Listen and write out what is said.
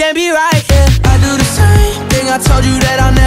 can't be right, yeah. I do the same thing, I told you that I'll